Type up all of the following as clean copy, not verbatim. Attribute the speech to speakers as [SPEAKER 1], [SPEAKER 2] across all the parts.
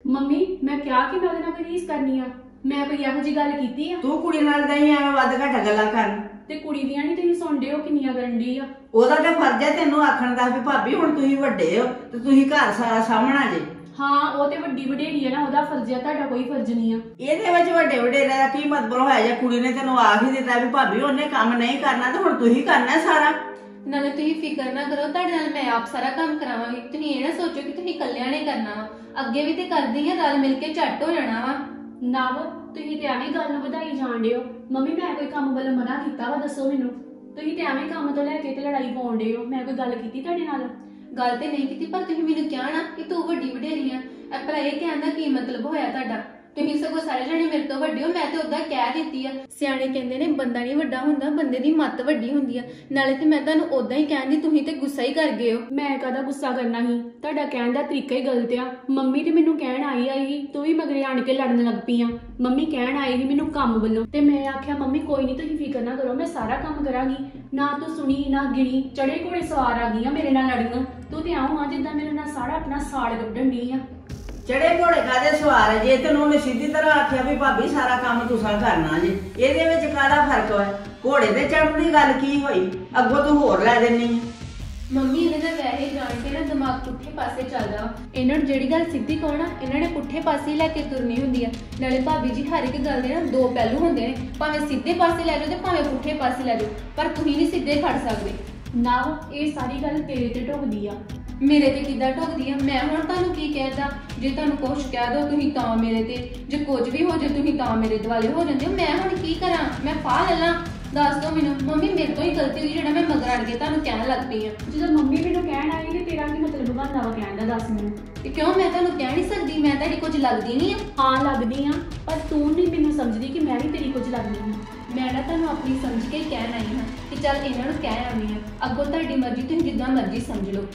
[SPEAKER 1] Mummy ਮੈਂ ਕਿਹਾ ਕਿ ਮੈਂ ਉਹਦੇ ਨਾਲ ਕੋਈ ਰੀਸ ਕਰਨੀ ਆ। ਮੈਂ ਕੋਈ ਇਹੋ ਜਿਹੀ ਗੱਲ ਕੀਤੀ ਆ?
[SPEAKER 2] ਤੂੰ ਕੁੜੀ ਨਾਲ ਨਹੀਂ ਐਵੇਂ ਵੱਧ ਘੱਟ ਗੱਲਾਂ ਕਰਨ।
[SPEAKER 1] ਤੇ ਕੁੜੀ ਦੀਆਂ ਨਹੀਂ ਤੁਸੀਂ ਸੁਣਦੇ ਹੋ ਕਿੰਨੀਆਂ ਕਰਨ ਡਈ ਆ।
[SPEAKER 2] ਉਹਦਾ ਤੇ ਫਰਜ਼ ਹੈ ਤੈਨੂੰ ਆਖਣ ਦਾ ਵੀ ਭਾਬੀ ਹੁਣ ਤੁਸੀਂ ਵੱਡੇ ਹੋ ਤੇ ਤੁਸੀਂ ਘਰ ਸਾਰਾ ਸਾਂਭਣਾ ਜੇ।
[SPEAKER 1] ਹਾਂ ਉਹ ਤੇ ਵੱਡੀ ਵਡੇਰੀ ਆ ਨਾ, ਉਹਦਾ ਫਰਜ਼ ਆ, ਤੁਹਾਡਾ ਕੋਈ ਫਰਜ਼ ਨਹੀਂ ਆ।
[SPEAKER 2] ਇਹਦੇ ਵਿੱਚ ਵੱਡੇ ਵਡੇਰੇ ਦਾ ਕੀ ਮਤਲਬ ਹੋਇਆ ਜੇ ਕੁੜੀ ਨੇ ਤੈਨੂੰ ਆਖ ਹੀ ਦਿੱਤਾ ਵੀ ਭਾਬੀ ਉਹਨੇ ਕੰਮ ਨਹੀਂ ਕਰਨਾ ਤੇ ਹੁਣ ਤੁਸੀਂ ਕਰਨਾ ਸਾਰਾ।
[SPEAKER 3] ਨਾਲੇ ਤੁਸੀਂ ਫਿਕਰ ਨਾ ਕਰੋ, ਤੁਹਾਡੇ ਨਾਲ ਮੈਂ ਆਪ ਸਾਰਾ ਕੰਮ ਕਰਾਵਾਂਗੀ। ਤੁਸੀਂ ਇਹ ਨਾ ਸੋਚੋ ਕਿ ਤੁਸੀਂ ਇਕੱਲਿਆਂ ਨੇ ਕਰਨਾ ਵਾ, ਅੱਗੇ ਵੀ ਤੇ ਕਰਦੀ ਆ, ਰਲ ਮਿਲ ਕੇ ਝੱਟ ਹੋ ਜਾਣਾ ਵਾ।
[SPEAKER 1] ਨਾ ਤੁਸੀਂ ਤੇ ਐਵੇਂ ਗੱਲ ਨੂੰ ਵਧਾਈ ਜਾਣਦੇ ਹੋ। ਮੰਮੀ ਮੈਂ ਕੋਈ ਕੰਮ ਵੱਲੋਂ ਮਨਾ ਕੀਤਾ ਵਾ? ਦੱਸੋ ਮੈਨੂੰ। ਤੁਸੀਂ ਤੇ ਐਵੇਂ ਕੰਮ ਤੋਂ ਲੈ ਕੇ ਤੇ ਲੜਾਈ ਪਾਉਂਦੇ ਹੋ। ਮੈਂ ਕੋਈ ਗੱਲ ਕੀਤੀ ਤੁਹਾਡੇ ਨਾਲ?
[SPEAKER 3] ਗੱਲ ਤੇ ਨਹੀਂ ਕੀਤੀ, ਪਰ ਤੁਸੀਂ ਮੈਨੂੰ ਕਿਹਾ ਨਾ ਕਿ ਤੂੰ ਵੱਡੀ ਵਡੇਰੀ ਆ। ਭਲਾ ਇਹ ਕਹਿਣ ਦਾ ਕੀ ਮਤਲਬ ਹੋਇਆ ਤੁਹਾਡਾ? ਤੁਸੀਂ ਸਗੋਂ ਸਾਰੇ ਜਣੇ ਮੇਰੇ ਤੋਂ ਵੱਡੇ ਹੋ, ਮੈਂ ਤੇ ਉਦਾਂ ਕਹਿ ਦਿੱਤੀ ਆ। ਸਿਆਣੇ ਕਹਿੰਦੇ ਨੇ ਬੰਦਾ ਨਹੀਂ ਵੱਡਾ ਹੁੰਦਾ, ਬੰਦੇ ਦੀ ਮੱਤ ਵੱਡੀ ਹੁੰਦੀ ਆ। ਨਾਲੇ ਤੇ ਮੈਂ ਤੁਹਾਨੂੰ ਉਦਾਂ ਹੀ ਕਹਿੰਦੀ, ਤੁਸੀਂ ਤੇ ਗੁੱਸਾ ਹੀ ਕਰ ਗਏ ਹੋ।
[SPEAKER 1] ਮੈਂ ਕਦਾ ਗੁੱਸਾ ਕਰਨਾ ਸੀ? ਤੁਹਾਡਾ ਕਹਿਣ ਦਾ ਤਰੀਕਾ ਹੀ ਗਲਤ ਆ। ਮੰਮੀ ਤੇ ਮੈਨੂੰ ਕਹਿਣ ਆਈ ਤੂੰ ਵੀ ਮਗਰੇ ਆਣ ਕੇ ਲੜਨ ਲੱਗ ਪਈ ਆ। ਮੰਮੀ ਕਹਿਣ ਆਈ ਸੀ ਮੈਨੂੰ ਕੰਮ ਵੱਲੋਂ, ਤੇ ਮੈਂ ਆਖਿਆ ਮੰਮੀ ਕੋਈ ਨਹੀਂ ਤੁਸੀਂ ਫਿਕਰ ਨਾ ਕਰੋ, ਮੈਂ ਸਾਰਾ ਕੰਮ ਕਰਾਂਗੀ। ਨਾ ਤੂੰ ਸੁਣੀ ਨਾ ਗਿਣੀ, ਚੜੇ ਘੋੜੇ ਸਵਾਰ ਆ ਗਈਆਂ ਮੇਰੇ ਨਾਲ ਲੜਨ। ਤੂੰ ਤੇ ਆਉਂ ਆ ਜਿੱਦਾਂ ਮੇਰੇ ਨਾਲ ਸਾਰਾ ਆਪਣਾ ਸਾੜ ਕੱਢਣ ਡਈ ਆ।
[SPEAKER 2] ਚੜੇ ਘੋੜੇ ਕਾਦੇ ਸਵਾਰ ਹੈ? ਜੇ ਤੈਨੂੰ ਉਹਨੇ ਸਿੱਧੀ ਤਰ੍ਹਾਂ ਆਖਿਆ ਵੀ ਭਾਬੀ ਸਾਰਾ ਕੰਮ ਤੁਸੀਂ ਕਰਨਾ ਜੇ, ਇਹਦੇ ਵਿੱਚ ਕਾਹਦਾ ਫਰਕ ਹੈ? ਘੋੜੇ ਤੇ ਚੜ੍ਹਨ ਦੀ ਗੱਲ ਕੀ ਹੋਈ? ਅੱਗੋਂ ਤੂੰ ਹੋਰ ਲੈ ਦੇਣੀ।
[SPEAKER 3] ਮੰਮੀ ਇਹਨਾਂ ਦਾ ਵੈਸੇ ਜਾਣ ਕੇ ਨਾ ਦਿਮਾਗ ਪੁੱਠੇ ਪਾਸੇ ਚੱਲਦਾ ਵਾ। ਇਹਨਾਂ ਨੂੰ ਜਿਹੜੀ ਗੱਲ ਸਿੱਧੀ ਕਹੋ ਨਾ, ਇਹਨਾਂ ਨੇ ਪੁੱਠੇ ਪਾਸੇ ਲੈ ਕੇ ਤੁਰਨੀ ਹੁੰਦੀ ਆ। ਨਾਲੇ ਭਾਬੀ ਜੀ ਹਰ ਇੱਕ ਗੱਲ ਦੇ ਨਾ ਦੋ ਪਹਿਲੂ ਹੁੰਦੇ ਨੇ, ਭਾਵੇਂ ਸਿੱਧੇ ਪਾਸੇ ਲੈ ਜਾਓ ਤੇ ਭਾਵੇਂ ਪੁੱਠੇ ਪਾਸੇ ਲੈ ਜਾਓ, ਪਰ ਤੁਸੀਂ ਨਹੀਂ ਸਿੱਧੇ ਖੜ ਸਕਦੇ।
[SPEAKER 1] ਨਾ ਇਹ ਸਾਰੀ ਗੱਲ ਤੇਰੇ ਤੇ ਢੁਕਦੀ ਆ।
[SPEAKER 3] ਮੇਰੇ ਤੇ ਕਿੱਦਾਂ ਢੁਕਦੀ ਆ? ਮੈਂ ਹੁਣ ਤੁਹਾਨੂੰ ਕੀ ਕਹਿਦਾ? ਜੇ ਤੁਹਾਨੂੰ ਕੁਛ ਕਹਿ ਦੋ ਤੁਸੀਂ ਤਾਂ ਮੇਰੇ ਤੇ, ਜੇ ਕੁਝ ਵੀ ਹੋ ਜੇ ਤੁਸੀਂ ਤਾਂ ਮੇਰੇ ਦੁਆਲੇ ਹੋ ਜਾਂਦੇ ਹੋ। ਮੈਂ ਹੁਣ ਕੀ ਕਰਾਂ? ਮੈਂ ਫਾਹ ਲੈ ਲਾਂ? ਦੱਸ ਦੋ ਮੈਨੂੰ। ਮੰਮੀ ਮੇਰੇ ਤੋਂ ਹੀ ਗਲਤੀ ਹੋਈ ਜਿਹੜਾ ਮੈਂ ਮਗਰ ਅੜ ਕੇ ਤੁਹਾਨੂੰ ਕਹਿਣ ਲੱਗ ਪਈ ਆ।
[SPEAKER 1] ਜਦੋਂ ਮੰਮੀ ਮੈਨੂੰ ਕਹਿਣ ਆਈ ਤੇ ਤੇਰਾ ਕੀ ਮਤਲਬ ਬਣਦਾ ਵਾ ਕਹਿਣ ਦਾ? ਦੱਸ ਮੈਨੂੰ।
[SPEAKER 3] ਤੇ ਕਿਉਂ ਮੈਂ ਤੁਹਾਨੂੰ ਕਹਿ ਨਹੀਂ ਸਕਦੀ? ਮੈਂ ਤੁਹਾਡੀ ਕੁਝ ਲੱਗਦੀ ਨਹੀਂ ਆ?
[SPEAKER 1] ਹਾਂ ਲੱਗਦੀ ਆ, ਪਰ ਤੂੰ ਨਹੀਂ ਮੈਨੂੰ ਸਮਝਦੀ ਕਿ ਮੈਂ ਵੀ ਤੇਰੀ ਕੁਝ ਲੱਗਦੀ ਹਾਂ।
[SPEAKER 3] ਮੈਂ ਨਾ ਤੁਹਾਨੂੰ ਆਪਣੀ ਸਮਝ ਕੇ ਕਹਿਣ ਆਈ ਹਾਂ ਕਿ ਚੱਲ ਇਹਨਾਂ ਨੂੰ ਕਹਿ ਆਉਣੀ ਆ। ਅੱਗੋਂ ਤੁਹਾਡੀ ਮਰਜ਼ੀ, ਤੁਸੀਂ ਜਿੱਦਾਂ ਮਰਜ਼ੀ ਸਮਝ ਲਓ।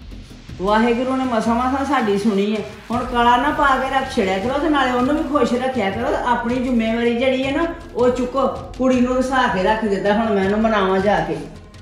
[SPEAKER 2] ਵਾਹਿਗੁਰੂ ਨੇ ਮਸਾਂ ਸਾਡੀ ਸੁਣੀ ਹੈ। ਹੁਣ ਕਲਾ ਨਾ ਪਾ ਕੇ ਰੱਖ ਛੜਿਆ ਕਰੋ ਤੇ ਨਾਲੇ ਉਹਨੂੰ ਵੀ ਖੁਸ਼ ਰੱਖਿਆ ਕਰੋ। ਆਪਣੀ ਜ਼ਿੰਮੇਵਾਰੀ ਜਿਹੜੀ ਹੈ ਨਾ ਉਹ ਚੁੱਕੋ। ਕੁੜੀ ਨੂੰ ਰਸਾ ਕੇ ਰੱਖ ਦਿੱਤਾ, ਹੁਣ ਮੈਂ ਇਹਨੂੰ ਮਨਾਵਾਂ ਜਾ ਕੇ।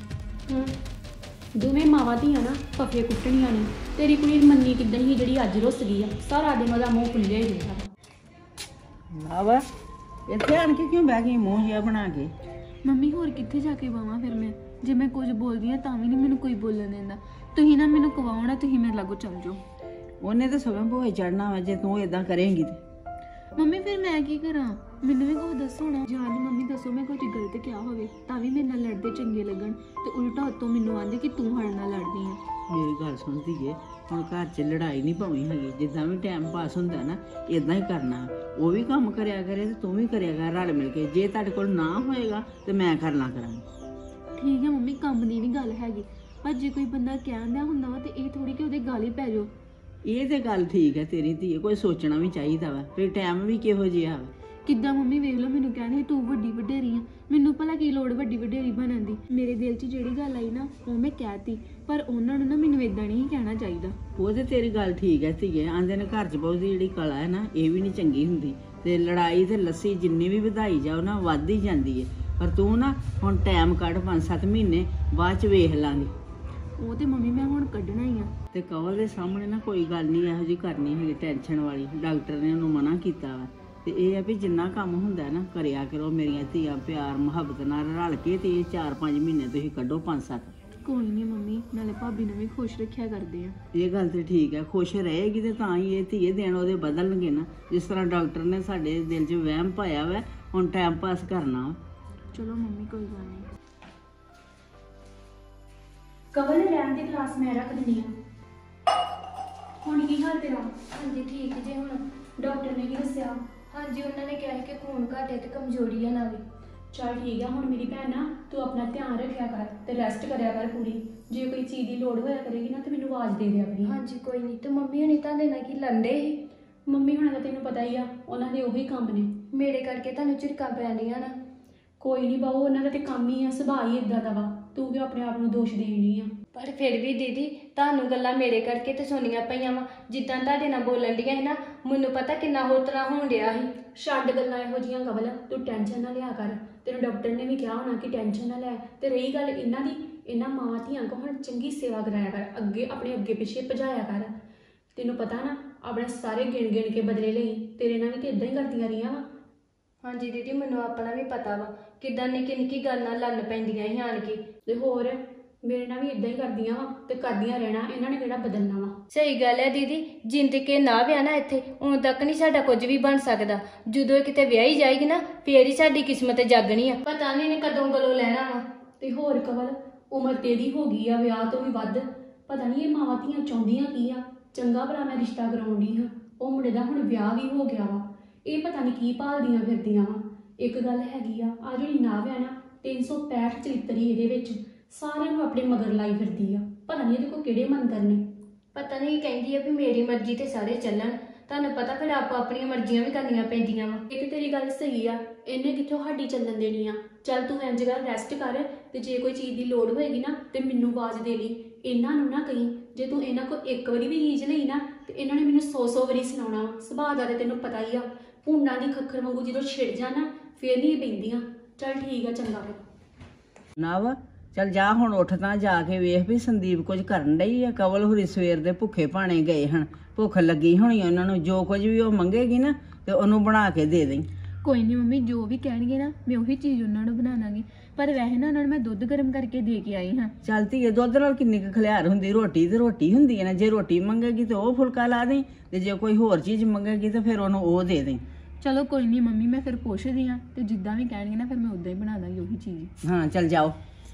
[SPEAKER 1] ਦੋਵੇਂ ਮਾਵਾਂ ਧੀਆਂ ਨਾ ਪੱਫੇ ਕੁੱਟਣੀਆਂ ਨੇ। ਤੇਰੀ ਕੁੜੀ ਮੰਨੀ ਕਿੱਦਾਂ ਹੀ ਜਿਹੜੀ ਅੱਜ ਰੁੱਸ ਗਈ ਆ, ਸਾਰਾ ਦਿਨ ਉਹਦਾ ਮੂੰਹ ਖੁੱਲਿਆ ਹੀ ਰਿਹਾ।
[SPEAKER 2] ਨਾ ਵਾ ਇੱਥੇ ਆਣ ਕੇ ਕਿਉਂ ਬਹਿ ਗਈ ਮੂੰਹ ਜਿਹਾ ਬਣਾ ਕੇ?
[SPEAKER 3] ਮੰਮੀ ਹੋਰ ਕਿੱਥੇ ਜਾ ਕੇ ਬਾਵਾਂ ਫਿਰ ਮੈਂ? ਜੇ ਮੈਂ ਕੁਝ ਬੋਲਦੀ ਆ ਤਾਂ ਵੀ ਨਹੀਂ ਮੈਨੂੰ ਕੋਈ ਬੋਲਣ ਦਿੰਦਾ। ਤੁਸੀਂ ਨਾ ਮੈਨੂੰ ਕਵਾਉਣਾ, ਤੁਸੀਂ ਮੇਰੇ ਲਾਗੋਂ ਚੱਲ ਜਾਓ।
[SPEAKER 2] ਉਹਨੇ ਤਾਂ ਸਗੋਂ ਭੋਏ ਚੜਨਾ ਵਾ ਜੇ ਤੂੰ ਏਦਾਂ ਕਰੇਂਗੀ ਤੇ।
[SPEAKER 3] ਮੰਮੀ ਫਿਰ ਮੈਂ ਕੀ ਕਰਾਂ? ਮੈਨੂੰ ਵੀ ਕੁਝ ਦੱਸੋ ਨਾ। ਜਾਂ ਮੰਮੀ ਦੱਸੋ ਮੈਂ ਕੁਝ ਗਲਤ ਕਿਹਾ ਹੋਵੇ ਤਾਂ ਵੀ ਮੇਰੇ ਨਾਲ ਲੜਦੇ ਚੰਗੇ ਲੱਗਣ, ਤੇ ਉਲਟਾ ਉੱਤੋਂ ਮੈਨੂੰ ਆਂਦੇ ਕਿ ਤੂੰ ਸਾਡੇ ਨਾਲ ਲੜਦੀ ਆ।
[SPEAKER 2] ਮੇਰੀ ਗੱਲ ਸੁਣਦੀ ਏ, ਹੁਣ ਘਰ 'ਚ ਲੜਾਈ ਨਹੀਂ ਪਾਉਣੀ ਹੈਗੀ। ਜਿੱਦਾਂ ਵੀ ਟਾਈਮ ਪਾਸ ਹੁੰਦਾ ਨਾ ਇਦਾਂ ਹੀ ਕਰਨਾ। ਉਹ ਵੀ ਕੰਮ ਕਰਿਆ ਕਰੇ ਤੇ ਤੂੰ ਵੀ ਕਰਿਆ ਕਰ ਰਲ ਮਿਲ ਕੇ। ਜੇ ਤੁਹਾਡੇ ਕੋਲ ਨਾ ਹੋਏਗਾ ਤੇ ਮੈਂ ਕਰ ਲਾਂ ਕਰਾਂਗੀ।
[SPEAKER 3] ਠੀਕ ਹੈ ਮੰਮੀ, ਕੰਮ ਦੀ ਨਹੀਂ ਗੱਲ ਹੈਗੀ, ਪਰ ਜੇ ਕੋਈ ਬੰਦਾ ਕਹਿੰਦਾ ਹੁੰਦਾ ਵਾ ਤੇ ਇਹ ਥੋੜੀ ਕਿ ਉਹਦੇ ਗਾਲ ਹੀ ਪੈ ਜਾਓ।
[SPEAKER 2] ਇਹ ਤੇ ਗੱਲ ਠੀਕ ਹੈ ਤੇਰੀ ਧੀ, ਕੋਈ ਸੋਚਣਾ ਵੀ ਚਾਹੀਦਾ ਵਾ। ਫਿਰ ਟਾਈਮ ਵੀ ਕਿਹੋ ਜਿਹਾ ਵਾ।
[SPEAKER 3] ਕਿੱਦਾਂ ਮੰਮੀ ਵੇਖ ਲਓ, ਮੈਨੂੰ ਕਹਿੰਦੇ ਤੂੰ ਵੱਡੀ ਵਡੇਰੀ ਆ। ਮੈਨੂੰ ਭਲਾ ਕੀ ਲੋੜ ਵੱਡੀ ਵਡੇਰੀ ਬਣਨ ਦੀ? ਮੇਰੇ ਦਿਲ 'ਚ ਜਿਹੜੀ ਗੱਲ ਆਈ ਨਾ ਉਹ ਮੈਂ ਕਹਿਤੀ, ਪਰ ਉਹਨਾਂ ਨੂੰ ਨਾ ਮੈਨੂੰ ਇਦਾਂ ਨਹੀਂ ਕਹਿਣਾ ਚਾਹੀਦਾ।
[SPEAKER 2] ਉਹ ਤੇ ਤੇਰੀ ਗੱਲ ਠੀਕ ਹੈ ਧੀਏ। ਆਂਦੇ ਨੇ ਘਰ 'ਚ ਬਹੁਤ ਦੀ ਜਿਹੜੀ ਕਲਾ ਹੈ ਨਾ ਇਹ ਵੀ ਨਹੀਂ ਚੰਗੀ ਹੁੰਦੀ, ਤੇ ਲੜਾਈ ਤੇ ਲੱਸੀ ਜਿੰਨੀ ਵੀ ਵਧਾਈ ਜਾਓ ਨਾ ਵੱਧ ਹੀ ਜਾਂਦੀ ਹੈ। ਪਰ ਤੂੰ ਨਾ ਹੁਣ ਟਾਈਮ ਕੱਢ 5-7 ਮਹੀਨੇ, ਬਾਅਦ 'ਚ ਵੇਖ ਲਾਂਗੇ।
[SPEAKER 3] ਉਹ ਤੇ ਮੰਮੀ ਮੈਂ ਹੁਣ ਕੱਢਣਾ ਹੀ ਆ।
[SPEAKER 2] ਤੇ ਕਵਲ ਦੇ ਸਾਹਮਣੇ ਨਾ ਕੋਈ ਗੱਲ ਨਹੀਂ ਇਹੋ ਜਿਹੀ ਕਰਨੀ ਹੈਗੀ ਟੈਨਸ਼ਨ ਵਾਲੀ। ਡਾਕਟਰ ਨੇ ਉਹਨੂੰ ਮਨਾ ਕੀਤਾ ਵਾ। ਤੇ ਇਹ ਆ ਵੀ ਜਿੰਨਾ ਕੰਮ ਹੁੰਦਾ ਨਾ ਕਰਿਆ ਕਰੋ। ਮੇਰੀਆਂ ਧੀਆਂ ਪਿਆਰ ਮੁਹੱਬਤ ਨਾਲ ਰਲ ਕੇ ਤੇ 4-5 ਮਹੀਨੇ ਤੁਸੀਂ ਕੱਢੋ 5-7।
[SPEAKER 3] ਕੋਈ ਨਹੀਂ ਮੰਮੀ, ਨਾਲੇ ਭਾਬੀ ਨੂੰ ਵੀ ਖੁਸ਼ ਰੱਖਿਆ ਕਰਦੇ ਆ।
[SPEAKER 2] ਇਹ ਗੱਲ ਤੇ ਠੀਕ ਹੈ, ਖੁਸ਼ ਰਹੇਗੀ ਤੇ ਤਾਂ ਹੀ ਇਹ ਧੀਏ ਦਿਨ ਉਹਦੇ ਬਦਲਣਗੇ ਨਾ। ਜਿਸ ਤਰ੍ਹਾਂ ਡਾਕਟਰ ਨੇ ਸਾਡੇ ਦਿਲ 'ਚ ਵਹਿਮ ਪਾਇਆ ਵਾ, ਹੁਣ ਟਾਈਮ ਪਾਸ ਕਰਨਾ ਵਾ।
[SPEAKER 3] ਚਲੋ ਮੰਮੀ ਕੋਈ ਗੱਲ ਨਹੀਂ।
[SPEAKER 1] ਕਵਲ ਰਹਿਣ ਦੀ ਕਲਾਸ ਮੈਂ ਰੱਖ ਦਿੰਦੀ ਆ। ਹੁਣ ਕੀ ਹਾਲ ਤੇਰਾ?
[SPEAKER 3] ਹਾਂਜੀ ਠੀਕ ਜੇ। ਹੁਣ
[SPEAKER 1] ਡਾਕਟਰ ਨੇ ਕੀ ਦੱਸਿਆ?
[SPEAKER 3] ਹਾਂਜੀ ਉਹਨਾਂ ਨੇ ਕਿਹਾ ਕਿ ਖੂਨ ਘੱਟ ਹੈ ਤੇ ਕਮਜ਼ੋਰੀ ਆ ਨਾਲ।
[SPEAKER 1] ਚਲ ਠੀਕ ਆ। ਹੁਣ ਮੇਰੀ ਭੈਣ ਨਾ ਤੂੰ ਆਪਣਾ ਧਿਆਨ ਰੱਖਿਆ ਕਰ ਤੇ ਰੈਸਟ ਕਰਿਆ ਕਰ ਪੂਰੀ। ਜੇ ਕੋਈ ਚੀਜ਼ ਦੀ ਲੋੜ ਹੋਇਆ ਕਰੇਗੀ ਨਾ ਤੇ ਮੈਨੂੰ ਆਵਾਜ਼ ਦੇ ਦਿਆ ਕਰੀ।
[SPEAKER 3] ਹਾਂਜੀ ਕੋਈ ਨਹੀਂ। ਤੇ ਮੰਮੀ ਹੁਣੀ ਤੁਹਾਡੇ ਨਾਲ ਕੀ ਲੜਦੇ ਸੀ?
[SPEAKER 1] ਮੰਮੀ ਹੁਣਾਂ ਦਾ ਤੈਨੂੰ ਪਤਾ ਹੀ ਆ, ਉਹਨਾਂ ਦੇ ਉਹੀ ਕੰਮ ਨੇ।
[SPEAKER 3] ਮੇਰੇ ਕਰਕੇ ਤੁਹਾਨੂੰ ਝਿੜਕਾਂ ਪੈਂਦੀਆਂ ਨਾ।
[SPEAKER 1] ਕੋਈ ਨਹੀਂ ਬਾਊ, ਉਹਨਾਂ ਦਾ ਤੇ ਕੰਮ ਹੀ ਆ, ਸੁਭਾਅ ਹੀ ਇਦਾਂ ਦਾ ਵਾ। ਤੂੰ ਕਿਉਂ ਆਪਣੇ ਆਪ ਨੂੰ ਦੋਸ਼ ਦੇਣੀ ਆ?
[SPEAKER 3] ਪਰ ਫਿਰ ਵੀ ਦੀਦੀ ਤੁਹਾਨੂੰ ਗੱਲਾਂ ਮੇਰੇ ਕਰਕੇ ਤੇ ਸੁਣੀਆਂ ਪਈਆਂ ਵਾ। ਜਿੱਦਾਂ ਤੁਹਾਡੇ ਨਾਲ ਬੋਲਣ ਡੀਆਂ ਸੀ ਨਾ, ਮੈਨੂੰ ਪਤਾ ਕਿੰਨਾ ਹੋਰ ਤਰ੍ਹਾਂ ਹੋਣ ਡਿਆ ਸੀ।
[SPEAKER 1] ਛੱਡ ਗੱਲਾਂ ਇਹੋ ਜੀਆਂ ਕਵਲ, ਤੂੰ ਟੈਨਸ਼ਨ ਨਾ ਲਿਆ ਕਰ। ਤੈਨੂੰ ਡਾਕਟਰ ਨੇ ਵੀ ਕਿਹਾ ਹੋਣਾ ਕਿ ਟੈਨਸ਼ਨ ਨਾ ਲੈ। ਤੇ ਰਹੀ ਗੱਲ ਇਹਨਾਂ ਦੀ, ਇਹਨਾਂ ਮਾਵਾਂ ਧੀਆਂ ਕੋਲ ਹੁਣ ਚੰਗੀ ਸੇਵਾ ਕਰਾਇਆ ਕਰ, ਅੱਗੇ ਆਪਣੇ ਅੱਗੇ ਪਿੱਛੇ ਭਜਾਇਆ ਕਰ। ਤੈਨੂੰ ਪਤਾ ਨਾ ਆਪਣੇ ਸਾਰੇ ਗਿਣ ਕੇ ਬਦਲੇ ਲਈ। ਤੇਰੇ ਨਾਲ ਵੀ ਤੇ ਇਦਾਂ ਹੀ ਕਰਦੀਆਂ ਰਹੀਆਂ ਵਾ।
[SPEAKER 3] ਹਾਂਜੀ ਦੀਦੀ ਮੈਨੂੰ ਆਪਣਾ ਵੀ ਪਤਾ ਵਾ ਕਿੱਦਾਂ ਨਿੱਕੀ ਨਿੱਕੀ ਗੱਲ ਨਾਲ ਲੜਨ ਪੈਂਦੀਆਂ ਸੀ ਆਣ ਕੇ।
[SPEAKER 1] ਤੇ ਹੋਰ ਮੇਰੇ ਨਾਲ ਵੀ ਇਦਾਂ ਹੀ ਕਰਦੀਆਂ ਵਾ ਤੇ ਕਰਦੀਆਂ ਰਹਿਣਾ, ਇਹਨਾਂ ਨੇ ਕਿਹੜਾ ਬਦਲਣਾ ਵਾ।
[SPEAKER 3] ਸਹੀ ਗੱਲ ਹੈ ਦੀਦੀ, ਜਿੰਨ ਤੱਕ ਇਹ ਨਾ ਵਿਆਹ ਨਾ ਇੱਥੇ ਉਦੋਂ ਤੱਕ ਨਹੀਂ ਸਾਡਾ ਕੁਝ ਵੀ ਬਣ ਸਕਦਾ। ਜਦੋਂ ਇਹ ਕਿਤੇ ਵਿਆਹੀ ਜਾਏਗੀ ਨਾ ਫੇਰ ਹੀ ਸਾਡੀ ਕਿਸਮਤ ਜਾਗਣੀ ਆ। ਪਤਾ ਨਹੀਂ ਇਹਨੇ ਕਦੋਂ ਗਲੋਂ ਲੈਣਾ ਵਾ।
[SPEAKER 1] ਤੇ ਹੋਰ ਕਵਲ ਉਮਰ ਤੇਰੀ ਹੋ ਗਈ ਆ ਵਿਆਹ ਤੋਂ ਵੀ ਵੱਧ। ਪਤਾ ਨਹੀਂ ਇਹ ਮਾਵਾਂ ਧੀਆਂ ਚਾਹੁੰਦੀਆਂ ਕੀ ਆ। ਚੰਗਾ ਭਰਾ ਮੈਂ ਰਿਸ਼ਤਾ ਕਰਾਉਣੀ ਹਾਂ, ਉਹ ਮੁੰਡੇ ਦਾ ਹੁਣ ਵਿਆਹ ਵੀ ਹੋ ਗਿਆ ਵਾ। ਇਹ ਪਤਾ ਨਹੀਂ ਕੀ ਭਾਲਦੀਆਂ ਫਿਰਦੀਆਂ ਵਾ। ਇੱਕ ਗੱਲ ਹੈਗੀ ਆ ਜਿਹੜੀ ਨਾਵ ਆ ਨਾ 365 ਚਰਿੱਤਰੀ ਇਹਦੇ ਵਿੱਚ ਸਾਰਿਆਂ ਨੂੰ ਆਪਣੇ ਮਗਰ ਲਾਈ ਫਿਰਦੀ ਆ। ਪਤਾ ਨਹੀਂ ਇਹਦੇ ਕੋਲ ਕਿਹੜੇ ਮੰਤਰ ਨੇ।
[SPEAKER 3] ਪਤਾ ਨਹੀਂ ਕਹਿੰਦੀ ਆ ਵੀ ਮੇਰੀ ਮਰਜ਼ੀ ਤੇ ਸਾਰੇ ਚੱਲਣ। ਤੁਹਾਨੂੰ ਪਤਾ ਫਿਰ ਆਪਾਂ ਆਪਣੀਆਂ ਮਰਜ਼ੀਆਂ ਵੀ ਕਰਨੀਆਂ ਪੈਂਦੀਆਂ ਵਾ।
[SPEAKER 1] ਇੱਕ ਤੇਰੀ ਗੱਲ ਸਹੀ ਆ, ਇਹਨੇ ਕਿੱਥੋਂ ਸਾਡੀ ਚੱਲਣ ਦੇਣੀ ਆ। ਚੱਲ ਤੂੰ ਇੰਜ ਕਰ ਰੈਸਟ ਕਰ ਤੇ ਜੇ ਕੋਈ ਚੀਜ਼ ਦੀ ਲੋੜ ਹੋਏਗੀ ਨਾ ਤੇ ਮੈਨੂੰ ਆਵਾਜ਼ ਦੇ ਲਈ। ਇਹਨਾਂ ਨੂੰ ਨਾ ਕਹੀਂ ਜੇ ਤੂੰ ਇਹਨਾਂ ਕੋਲ ਇੱਕ ਵਾਰੀ ਵੀ ਰੀਝ ਲਈ ਨਾ ਤੇ ਇਹਨਾਂ ਨੇ ਮੈਨੂੰ 100 ਵਾਰੀ ਸੁਣਾਉਣਾ ਵਾ। ਸੁਭਾਅ ਦਾ ਤੇ ਤੈਨੂੰ ਪਤਾ ਹੀ ਆ, ਭੁੰਡਾਂ ਦੀ ਖੱਖਰ ਵਾਂਗੂ ਜਦੋਂ ਛਿੜ ਜਾਣਾ ਫੇਰ ਨਹੀਂ ਇਹ ਪੈਂਦੀਆਂ। ਚੱਲ ਠੀਕ ਆ, ਚੰਗਾ ਫਿਰ।
[SPEAKER 2] ਨਵ ਚੱਲ ਜਾ ਹੁਣ ਉੱਠ ਤਾਂ ਜਾ ਕੇ ਵੇਖ ਵੀ ਸੰਦੀਪ ਕੁਝ ਕਰਨ ਡਈ ਆ। ਕਵਲ ਹੁਰੀ ਸਵੇਰ ਦੇ ਭੁੱਖੇ ਭਾਣੇ ਗਏ ਹਨ, ਭੁੱਖ ਲੱਗੀ ਹੋਣੀ ਉਹਨਾਂ ਨੂੰ। ਜੋ ਕੁਝ ਵੀ ਉਹ ਮੰਗੇਗੀ ਨਾ ਤੇ ਉਹਨੂੰ ਬਣਾ ਕੇ ਦੇ ਦੇਂ।
[SPEAKER 3] ਕੋਈ ਨਹੀਂ ਮੰਮੀ, ਜੋ ਵੀ ਕਹਿਣਗੇ ਨਾ ਮੈਂ ਉਹੀ ਚੀਜ਼ ਉਹਨਾਂ ਨੂੰ ਬਣਾ ਦਾਂਗੀ। ਪਰ ਵੈਸੇ ਨਾ ਉਹਨਾਂ ਨੂੰ ਮੈਂ ਦੁੱਧ ਗਰਮ ਕਰਕੇ ਦੇ ਕੇ ਆਈ ਹਾਂ।
[SPEAKER 2] ਚੱਲ ਧੀਏ ਦੁੱਧ ਨਾਲ ਕਿੰਨੀ ਕੁ ਖਲਿਆਰ ਹੁੰਦੀ। ਰੋਟੀ ਤੇ ਰੋਟੀ ਹੁੰਦੀ ਹੈ ਨਾ। ਜੇ ਰੋਟੀ ਮੰਗੇਗੀ ਤੇ ਉਹ ਫੁਲਕਾ ਲਾ ਦੇਂ ਤੇ ਜੇ ਕੋਈ ਹੋਰ ਚੀਜ਼ ਮੰਗੇਗੀ ਤੇ ਫਿਰ ਉਹਨੂੰ ਉਹ ਦੇ ਦੇਂ।
[SPEAKER 3] ਚਲੋ ਕੋਈ ਨਹੀਂ ਮੰਮੀ, ਮੈਂ ਫਿਰ ਪੁੱਛਦੀ ਹਾਂ ਤੇ ਜਿੱਦਾਂ ਵੀ ਕਹਿਣਗੇ ਨਾ ਫਿਰ ਮੈਂ ਉਦਾਂ ਹੀ ਬਣਾ ਦਾਂਗੀ ਉਹੀ ਚੀਜ਼।
[SPEAKER 2] ਹਾਂ ਚੱਲ ਜਾਓ।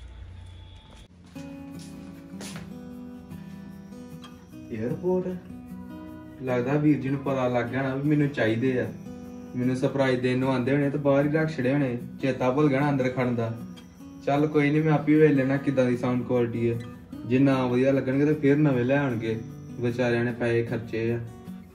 [SPEAKER 4] ਏਅਰਪੋਰਟ ਲੱਗਦਾ ਵੀਰ ਜੀ ਨੂੰ ਪਤਾ ਲੱਗ ਗਿਆ ਨਾ ਵੀ ਮੈਨੂੰ ਚਾਹੀਦੇ ਆ। ਮੈਨੂੰ ਸਰਪ੍ਰਾਈਜ਼ ਦੇਣ ਨੂੰ ਆਂਦੇ ਹੋਣੇ ਤੇ ਬਾਹਰ ਹੀ ਰੱਖ ਛੜੇ ਹੋਣੇ। ਚੇਤਾ ਭੁੱਲ ਗਿਆ ਨਾ ਅੰਦਰ ਖੜਨ ਦਾ। ਚੱਲ ਕੋਈ ਨਹੀਂ, ਮੈਂ ਆਪੇ ਵੇਖ ਲੈਣਾ ਕਿੱਦਾਂ ਦੀ ਸਾਊਂਡ ਕੁਆਲਿਟੀ ਹੈ। ਜੇ ਨਾ ਵਧੀਆ ਲੱਗਣਗੇ ਤੇ ਫਿਰ ਨਵੇਂ ਲੈ ਆਉਣਗੇ। ਵਿਚਾਰਿਆਂ ਨੇ ਪੈਸੇ ਖਰਚੇ ਆ।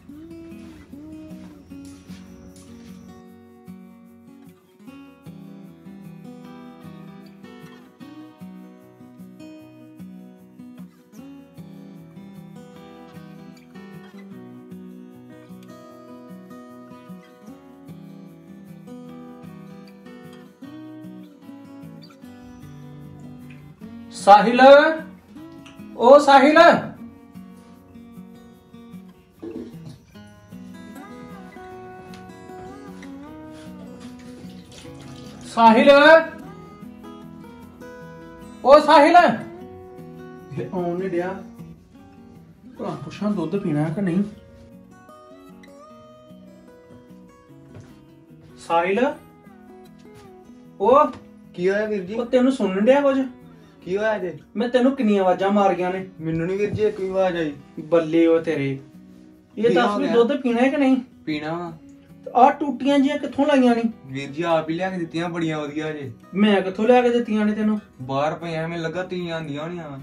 [SPEAKER 5] ਸਾਹਿਲ, ਓ ਸਾਹਿਲ, ਸਾਹਿਲ, ਓ ਸਾਹਿਲ। ਇਹ ਆਉਣ ਨਹੀਂ ਡਿਆ। ਭਲਾ ਪੁੱਛਾਂ ਦੁੱਧ ਪੀਣਾ ਕਿ ਨਹੀਂ। ਸਾਹਿਲ, ਓ
[SPEAKER 4] ਕੀ ਹੋਇਆ ਵੀਰ ਜੀ?
[SPEAKER 5] ਉਹ ਤੈਨੂੰ ਸੁਣਨ ਡਿਆ ਕੁਝ?
[SPEAKER 4] ਕੀ ਹੋਇਆ ਜੇ?
[SPEAKER 5] ਮੈਂ ਤੈਨੂੰ ਕਿੰਨੀਆਂ ਆਵਾਜ਼ਾਂ ਮਾਰੀਆਂ ਨੇ।
[SPEAKER 4] ਮੈਨੂੰ ਨਹੀਂ ਵੀਰ ਜੀ ਇੱਕ ਵੀ ਆਵਾਜ਼ ਆਈ।
[SPEAKER 5] ਬੱਲੇ ਉਹ ਤੇਰੇ। ਇਹ
[SPEAKER 4] ਕੀ
[SPEAKER 5] ਦੱਸ
[SPEAKER 4] ਹੋ
[SPEAKER 5] ਵੀ
[SPEAKER 4] ਗਿਆ?
[SPEAKER 5] ਦੁੱਧ ਪੀਣਾ ਹੈ ਕਿ ਨਹੀਂ।
[SPEAKER 4] ਪੀਣਾ ਵਾ
[SPEAKER 5] ਆਹ ਟੂਟੀਆਂ ਜੀਆਂ ਕਿੱਥੋਂ ਲਾਈਆਂ ਨੇ?
[SPEAKER 4] ਵੀਰ ਜੀ, ਆਪ ਹੀ ਲਿਆ ਕੇ ਦਿੱਤੀਆਂ, ਬੜੀਆਂ ਵਧੀਆ ਜੇ।
[SPEAKER 5] ਮੈਂ ਕਿੱਥੋਂ ਲਿਆ ਕੇ ਦਿੱਤੀਆਂ ਨੇ ਤੈਨੂੰ?
[SPEAKER 4] ਬਾਹਰ ਪਈਆਂ, ਮੈਨੂੰ ਲੱਗਾ ਤੀਆਂ ਆਂਦੀਆਂ ਹੋਣੀਆਂ ਵਾ।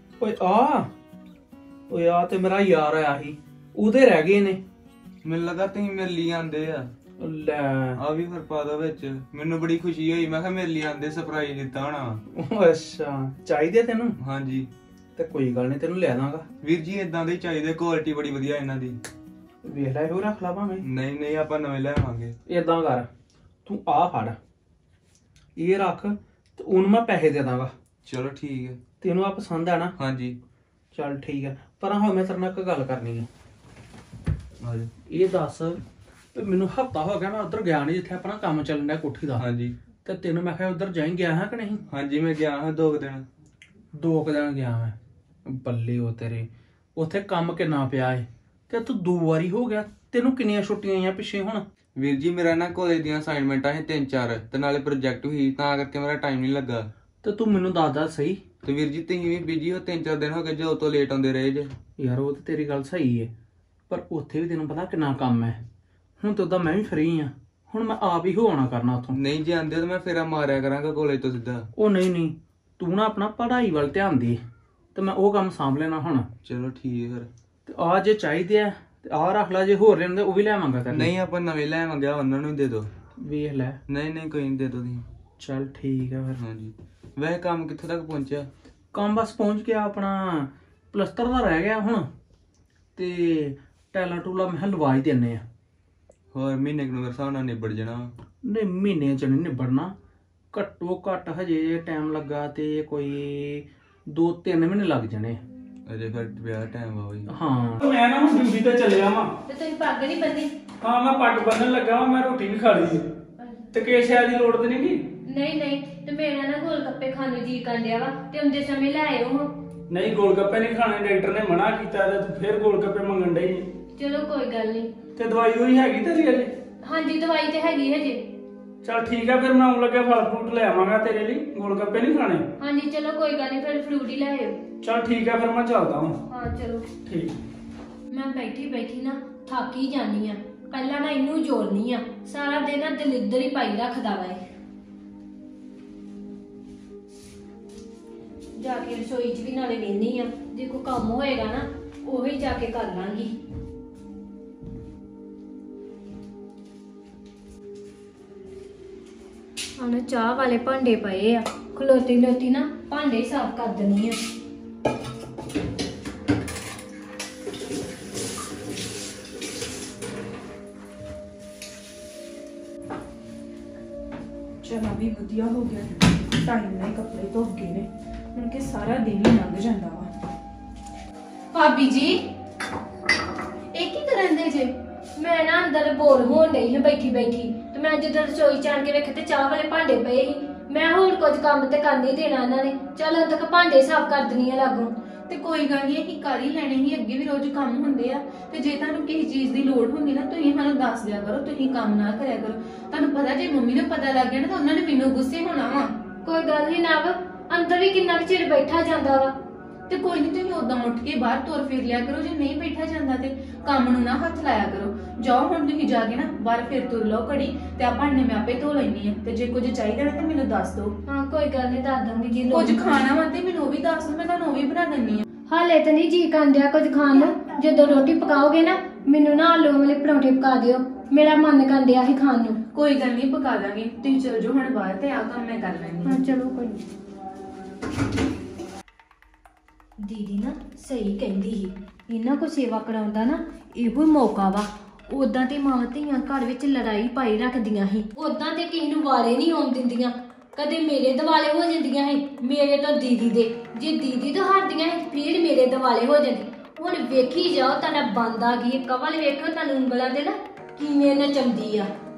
[SPEAKER 5] ਓਏ ਆ ਤੇ ਮੇਰਾ ਯਾਰ ਆਇਆ ਸੀ, ਉਹਦੇ ਰਹਿ ਗਏ ਨੇ।
[SPEAKER 4] ਮੈਨੂੰ ਲੱਗਾ ਤੁਸੀਂ ਮੇਰੇ ਲਈ ਆਂਦੇ ਆ।
[SPEAKER 5] ਲੈ
[SPEAKER 4] ਆ ਵੀ ਫਿਰ ਪਾ ਦੋ ਵਿੱਚ। ਮੈਨੂੰ ਬੜੀ ਖੁਸ਼ੀ ਹੋਈ। ਮੈਂ ਕਿਹਾ ਮੇਰੇ ਲਈ ਆਂਦੇ, ਸਰਪ੍ਰਾਈਜ਼ ਦਿੱਤਾ ਹੋਣਾ।
[SPEAKER 5] ਉਹ ਅੱਛਾ, ਚਾਹੀਦੇ ਤੈਨੂੰ?
[SPEAKER 4] ਹਾਂਜੀ
[SPEAKER 5] ਤੇ ਕੋਈ ਗੱਲ ਨਹੀਂ, ਤੈਨੂੰ ਲੈ ਦਾਂਗਾ।
[SPEAKER 4] ਵੀਰ ਜੀ ਇਦਾਂ ਦੇ ਹੀ ਚਾਹੀਦੇ, ਕੁਆਲਿਟੀ ਬੜੀ ਵਧੀਆ ਇਹਨਾਂ ਦੀ।
[SPEAKER 5] ਵੇਖ ਲੈ, ਉਹ ਰੱਖ ਲਾ ਭਾਵੇਂ।
[SPEAKER 4] ਨਹੀਂ ਨਹੀਂ, ਆਪਾਂ ਨਵੇਂ ਲੈ ਆਵਾਂਗੇ।
[SPEAKER 5] ਏਦਾਂ ਕਰ, ਤੂੰ ਆ ਫੜ, ਇਹ ਰੱਖ ਤੇ ਉਹਨੂੰ ਮੈਂ ਪੈਸੇ ਦੇ ਦਾਂਗਾ।
[SPEAKER 4] ਚਲੋ ਠੀਕ ਹੈ।
[SPEAKER 5] ਤੈਨੂੰ ਆ ਪਸੰਦ ਆ ਨਾ?
[SPEAKER 4] ਹਾਂਜੀ
[SPEAKER 5] ਚੱਲ ਠੀਕ ਹੈ। ਪਰ ਹਾਂ ਮੈਂ ਤੇਰੇ ਨਾਲ ਇੱਕ ਗੱਲ ਕਰਨੀ ਹੈ।
[SPEAKER 4] ਹਾਂਜੀ
[SPEAKER 5] ਇਹ ਦੱਸ ਵੀ ਮੈਨੂੰ ਹਫਤਾ ਹੋ ਗਿਆ ਮੈਂ ਉੱਧਰ ਗਿਆ ਨਹੀਂ ਜਿੱਥੇ ਆਪਣਾ ਕੰਮ ਚੱਲਣ ਡਿਆ ਕੋਠੀ ਦਾ।
[SPEAKER 4] ਹਾਂਜੀ
[SPEAKER 5] ਤੇ ਤੈਨੂੰ ਮੈਂ ਕਿਹਾ ਉੱਧਰ ਜਾਈ ਗਿਆ ਹਾਂ ਕਿ ਨਹੀਂ?
[SPEAKER 4] ਹਾਂਜੀ, ਮੈਂ ਗਿਆ ਹਾਂ 2 ਦਿਨ।
[SPEAKER 5] 2 ਦਿਨ ਗਿਆ ਮੈਂ। ਬੱਲੇ ਉਹ ਤੇਰੇ, ਉੱਥੇ ਕੰਮ ਕਿੰਨਾ ਪਿਆ ਏ ਤੇ ਤੂੰ 2 ਵਾਰੀ ਹੋ ਗਿਆ। ਤੈਨੂੰ ਕਿੰਨੀਆਂ ਛੁੱਟੀਆਂ ਆਈਆਂ ਪਿੱਛੇ ਹੁਣ?
[SPEAKER 4] ਵੀਰ ਜੀ ਮੇਰਾ ਨਾ ਕਾਲਜ ਦੀਆਂ ਅਸਾਈਨਮੈਂਟਾਂ ਸੀ 3-4 ਤੇ ਨਾਲੇ ਪ੍ਰੋਜੈਕਟ ਵੀ, ਤਾਂ ਕਰਕੇ ਮੇਰਾ ਟਾਈਮ ਨਹੀਂ ਲੱਗਾ।
[SPEAKER 5] ਤੇ ਤੂੰ ਮੈਨੂੰ ਦੱਸ ਸਹੀ।
[SPEAKER 4] ਤੇ ਵੀਰ ਜੀ ਤੁਸੀਂ ਵੀ ਬਿਜੀ ਹੋ, 3-4 ਦਿਨ ਹੋ ਗਏ ਜੋ ਤੋਂ ਲੇਟ ਆਉਂਦੇ ਰਹੇ ਜੇ।
[SPEAKER 5] ਯਾਰ ਉਹ ਤੇ ਤੇਰੀ ਗੱਲ ਸਹੀ ਏ, ਪਰ ਉੱਥੇ ਵੀ ਤੈਨੂੰ ਪਤਾ ਕਿੰਨਾ ਕੰਮ ਹੈ। ਹੁਣ ਤੇ ਉਦਾਂ ਮੈਂ ਵੀ ਫਰੀ ਆ, ਹੁਣ ਮੈਂ ਆਪ ਹੀ ਹੋ ਆਉਣਾ ਕਰਨਾ ਉੱਥੋਂ।
[SPEAKER 4] ਨਹੀਂ ਜੇ ਆਂਦੇ ਤਾਂ ਮੈਂ ਫੇਰਾ ਮਾਰਿਆ ਕਰਾਂਗਾ ਕਾਲਜ ਤੋਂ ਸਿੱਧਾ।
[SPEAKER 5] ਉਹ ਨਹੀਂ, ਤੂੰ ਨਾ ਆਪਣਾ ਪੜ੍ਹਾਈ ਵੱਲ ਧਿਆਨ ਦੇ ਤੇ ਮੈਂ ਉਹ ਕੰਮ ਸਾਂਭ ਲੈਣਾ ਹੁਣ।
[SPEAKER 4] ਚਲੋ ਠੀਕ ਹੈ ਫਿਰ।
[SPEAKER 5] ਤੇ ਆ ਜੇ ਚਾਹੀਦੇ ਆ ਤੇ ਆ ਰੱਖ ਲੈ, ਜੇ ਹੋਰ ਰਹਿੰਦੇ ਉਹ ਵੀ ਲੈਵਾਂਗਾ ਤੈਨੂੰ।
[SPEAKER 4] ਨਹੀਂ ਆਪਾਂ ਨਵੇਂ ਲੈ ਆਵਾਂਗੇ, ਉਹਨਾਂ ਨੂੰ ਹੀ ਦੇ ਦਿਓ।
[SPEAKER 5] ਵੇਖ ਲੈ।
[SPEAKER 4] ਨਹੀਂ ਕੋਈ ਨਹੀਂ, ਦੇ ਦਿਓ ਤੁਸੀਂ।
[SPEAKER 5] ਚੱਲ ਠੀਕ ਆ ਫਿਰ।
[SPEAKER 4] ਹਾਂਜੀ ਵੈਸੇ ਕੰਮ ਕਿੱਥੋਂ ਤੱਕ ਪਹੁੰਚਿਆ?
[SPEAKER 5] ਕੰਮ ਬਸ ਪਹੁੰਚ ਗਿਆ, ਆਪਣਾ ਪਲਸਤਰ ਦਾ ਰਹਿ ਗਿਆ ਹੁਣ ਤੇ ਟੈਲਾ ਟੂਲਾ ਮੈਂ ਲਵਾ ਹੀ ਦਿੰਨੇ ਆ।
[SPEAKER 4] ਹੋਰ ਮਹੀਨੇ ਕੁ ਮੇਰੇ ਹਿਸਾਬ ਨਾਲ ਨਿਬੜ ਜਾਣਾ।
[SPEAKER 5] ਨਹੀਂ ਮਹੀਨੇ ਚ ਨਹੀਂ ਨਿਬੜਨਾ, ਘੱਟੋ ਘੱਟ ਹਜੇ ਟਾਈਮ ਲੱਗਾ ਤੇ ਕੋਈ 2-3 ਮਹੀਨੇ ਲੱਗ ਜਾਣੇ।
[SPEAKER 4] ਅਜੇ ਫਿਰ ਵਿਆਹ ਟਾਈਮ ਆ ਬਈ।
[SPEAKER 5] ਹਾਂ ਮੈਂ ਨਾ ਹੁਣ ਡਿਊਟੀ ਤੇ ਚੱਲਿਆ ਵਾਂ।
[SPEAKER 3] ਤੇ ਤੁਸੀਂ ਪੱਗ ਨਹੀਂ ਬੰਨੀ?
[SPEAKER 5] ਹਾਂ ਮੈਂ ਪੱਗ ਬੰਨਣ ਲੱਗਾ ਵਾਂ, ਮੈਂ ਰੋਟੀ ਵੀ ਖਾ ਲਈ ਤੇ ਕੇਸ਼ਿਆ ਦੀ ਲੋੜ ਤੇ ਨਹੀਂ ਗੀ।
[SPEAKER 3] ਨਹੀਂ ਨਹੀਂ, ਤੇ ਮੇਰਾ ਨਾ ਗੋਲ ਗੱਪੇ ਖਾਣ ਨੂੰ ਜੀ ਕਰ ਲਿਆ ਵਾ, ਤੇ ਹੁੰਦੇ ਸਮੇਂ ਲੈ ਆਇਓ ਹਾਂ।
[SPEAKER 5] ਨਹੀਂ ਗੋਲ ਗੱਪੇ ਨਹੀਂ ਖਾਣੇ, ਡਾਕਟਰ ਨੇ ਮਨਾ ਕੀਤਾ ਤੇ ਤੂੰ ਫੇਰ ਗੋਲ ਗੱਪੇ ਮੰਗਣ ਡਈ।
[SPEAKER 3] ਚਲੋ ਕੋਈ ਗੱਲ ਨਹੀਂ।
[SPEAKER 5] ਤੇ ਦਵਾਈ ਹੋਈ ਹੈਗੀ ਤੇਰੀ ਅਜੇ?
[SPEAKER 3] ਹਾਂਜੀ ਦਵਾਈ ਤੇ ਹੈਗੀ ਹਜੇ।
[SPEAKER 5] ਚਲ ਠੀਕ ਆ, ਫਿਰ ਮੈਂ ਆਉਣ ਲੱਗਿਆ ਫਲ ਫਰੂਟ ਲੈ ਆਵਾਂਗਾ ਤੇਰੇ ਲਈ, ਗੋਲ ਗੱਪੇ ਨਹੀਂ ਖਾਣੇ।
[SPEAKER 3] ਹਾਂਜੀ ਚਲੋ ਕੋਈ ਗੱਲ ਨਹੀਂ, ਫਿਰ ਫਰੂਟ ਹੀ ਲੈ ਆਇਓ।
[SPEAKER 5] ਚਲ ਠੀਕ ਆ, ਫਿਰ ਮੈਂ ਚੱਲਦਾ ਹਾਂ।
[SPEAKER 3] ਹਾਂ ਚਲੋ
[SPEAKER 5] ਠੀਕ।
[SPEAKER 3] ਮੈਂ ਬੈਠੀ ਬੈਠੀ ਨਾ ਥੱਕ ਹੀ ਜਾਨੀ ਆ। ਪਹਿਲਾਂ ਨਾ ਇਹਨੂੰ ਜੋੜਨੀ ਆ, ਸਾਰਾ ਦਿਨ ਨਾ ਦਿਲ ਇੱਧਰ ਹੀ ਪਾਈ ਰੱਖਦਾ ਵਾ ਇਹ। ਜਾ ਕੇ ਰਸੋਈ 'ਚ ਵੀ ਨਾਲੇ ਵੇਹਨੀ ਆ, ਜੇ ਕੋਈ ਕੰਮ ਹੋਏਗਾ ਨਾ ਉਹੀ ਜਾ ਕੇ ਕਰ ਲਾਂਗੀ। ਹੁਣ ਚਾਹ ਵਾਲੇ ਭਾਂਡੇ ਪਏ ਆ, ਖਲੋਤੀ ਖਲੋਤੀ ਨਾ ਭਾਂਡੇ ਹੀ ਸਾਫ਼ ਕਰ ਦਿੰਨੀ ਆ।
[SPEAKER 6] ਚਲਾ ਵੀ ਵਧੀਆ ਹੋ ਗਿਆ, ਟਾਈਮ ਨਾਲ ਹੀ ਕੱਪੜੇ ਧੋ ਗਏ ਨੇ, ਹੁਣ ਕਿ ਸਾਰਾ ਦਿਨ ਹੀ ਲੰਘ ਜਾਂਦਾ ਵਾ।
[SPEAKER 3] ਭਾਬੀ ਜੀ ਇਹ ਕੀ ਕਰਨ ਦੇ ਜੇ? ਮੈਂ ਨਾ ਅੰਦਰ ਬੋਰ ਹੋਣ ਡਈ ਹਾਂ ਬੈਠੀ ਬੈਠੀ, ਤੇ ਮੈਂ ਜਦੋਂ ਰਸੋਈ ਚ ਆਣ ਕੇ ਵੇਖਿਆ ਤੇ ਚਾਹ ਵਾਲੇ ਭਾਂਡੇ ਪਏ ਸੀ। ਮੈਂ ਹੋਰ ਕੁਝ ਕੰਮ ਤੇ ਕਰ ਨਹੀਂ ਦੇਣਾ ਇਹਨਾਂ ਨੇ, ਚਲ ਉਦੋਂ ਤੱਕ ਭਾਂਡੇ ਸਾਫ਼ ਕਰ ਦਿੰਨੀ ਆ ਲਾਗੋਂ।
[SPEAKER 6] ਤੇ ਕੋਈ ਗੱਲ ਨਹੀਂ, ਅਸੀਂ ਕਰ ਹੀ ਲੈਣੇ ਹੀ, ਅੱਗੇ ਵੀ ਰੋਜ਼ ਕੰਮ ਹੁੰਦੇ ਆ। ਤੇ ਜੇ ਤੁਹਾਨੂੰ ਕਿਸੇ ਚੀਜ਼ ਦੀ ਲੋੜ ਹੁੰਦੀ ਨਾ, ਤੁਸੀਂ ਸਾਨੂੰ ਦੱਸ ਦਿਆ ਕਰੋ, ਤੁਸੀਂ ਕੰਮ ਨਾ ਕਰਿਆ ਕਰੋ। ਤੁਹਾਨੂੰ ਪਤਾ ਜੇ ਮੰਮੀ ਨੂੰ ਪਤਾ ਲੱਗ ਗਿਆ ਨਾ ਤਾਂ ਉਹਨਾਂ ਨੇ ਮੈਨੂੰ ਗੁੱਸੇ ਹੋਣਾ ਵਾ।
[SPEAKER 3] ਕੋਈ ਗੱਲ ਨਹੀਂ ਨਵ, ਅੰਦਰ ਵੀ ਕਿੰਨਾ ਕੁ ਚਿਰ ਬੈਠਾ ਜਾਂਦਾ ਵਾ।
[SPEAKER 6] ਤੇ ਕੋਈ ਨਹੀਂ, ਤੁਸੀਂ ਉਦਾਂ ਉੱਠ ਕੇ ਬਾਹਰ ਤੁਰ ਫਿਰ ਲਿਆ ਕਰੋ, ਜੇ ਨਹੀਂ ਬੈਠਾ ਜਾਂਦਾ ਤੇ ਕੰਮ ਨੂੰ ਨਾ ਹੱਥ ਲਾਇਆ ਕਰੋ। ਜਾਓ ਹੁਣ ਤੁਸੀਂ ਜਾ ਕੇ ਨਾ ਬਾਹਰ ਫਿਰ ਤੁਰ ਲਓ ਘੜੀ, ਤੇ ਆ ਭਾਂਡੇ ਮੈਂ ਆਪੇ ਧੋ ਲੈਣੀ ਆ। ਤੇ ਜੇ ਕੁਝ ਚਾਹੀਦਾ ਨਾ ਤਾਂ ਮੈਨੂੰ ਦੱਸ ਦਿਓ।
[SPEAKER 3] ਹਾਂ ਕੋਈ ਗੱਲ ਨਹੀਂ, ਦੱਸ ਦਾਂਗੀ ਜੀ। ਲੋੜ
[SPEAKER 6] ਕੁਝ ਖਾਣਾ ਵਾ ਤੇ ਮੈਨੂੰ ਉਹ ਵੀ ਦੱਸ ਦਿਓ, ਮੈਂ ਤੁਹਾਨੂੰ ਉਹ ਵੀ ਬਣਾ ਦਿੰਨੀ ਆ।
[SPEAKER 3] ਹਾਲੇ ਤਾਂ ਨਹੀਂ ਜੀ ਕਾਂਦਿਆ ਕੁਝ ਖਾਣ ਨੂੰ, ਜਦੋਂ ਰੋਟੀ ਪਕਾਓਗੇ ਨਾ ਮੈਨੂੰ ਨਾ ਆਲੂ ਵਾਲੇ ਪਰੌਂਠੇ ਪਕਾ ਦਿਓ, ਮੇਰਾ ਮਨ ਕਾਂਦਿਆ ਸੀ ਖਾਣ ਨੂੰ।
[SPEAKER 6] ਕੋਈ ਗੱਲ ਨਹੀਂ, ਪਕਾ ਦਾਂਗੇ, ਤੁਸੀਂ ਚਲ ਜਾਓ ਹੁਣ ਬਾਹਰ ਤੇ ਆ ਕੰਮ ਮੈਂ ਕਰ ਲੈਣੀ।
[SPEAKER 3] ਹਾਂ ਚਲੋ ਕੋਈ ਨੀ। ਦੀਦੀ ਨਾ ਸਹੀ ਕਹਿੰਦੀ ਸੀ, ਇਹਨਾਂ ਕੋ ਸੇਵਾ ਕਰਾਉਂਦਾ ਨਾ ਇਹੋ ਹੀ ਮੌਕਾ ਵਾ। ਉਦਾਂ ਤੇ ਮਾਵਾਂ ਧੀਆਂ ਘਰ ਵਿੱਚ ਲੜਾਈ ਪਾਈ ਰੱਖਦੀਆਂ ਸੀ, ਉਦਾਂ ਤੇ ਕਿਸੇ ਨੂੰ ਵਾਲੇ ਨਹੀਂ ਆਉਣ ਦਿੰਦੀਆਂ। ਕਦੇ ਮੇਰੇ ਦਿਵਾਲੇ ਹੋ ਜਾਂਦੀਆਂ ਸੀ, ਮੇਰੇ ਤੋਂ ਦੀਦੀ ਦੇ, ਜੇ ਦੀਦੀ ਤੋਂ ਹਾਰਦੀਆਂ ਸੀ ਫਿਰ ਮੇਰੇ ਦਿਵਾਲੇ ਹੋ ਜਾਂਦੀ। ਹੁਣ ਵੇਖੀ ਜਾਓ ਤੁਹਾਡਾ ਬੰਦ ਆ ਗਈ, ਕਵਲ ਵੇਖੋ ਤੁਹਾਨੂੰ ਉਂਗਲਾਂ ਦੇ ਨਾ ਕਿਵੇਂ ਨਚਾਉਂਦੀ ਆ।